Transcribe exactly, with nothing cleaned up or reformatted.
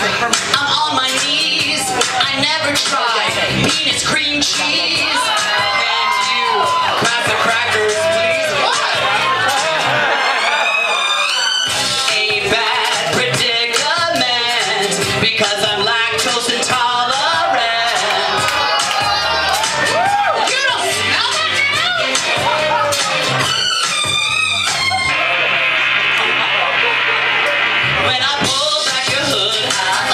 I'm on my knees. I never tried meanest cream cheese. And you, pass the crackers, please. What? A bad predicament because I'm lactose intolerant. You don't smell that now? When I pull back your hood, I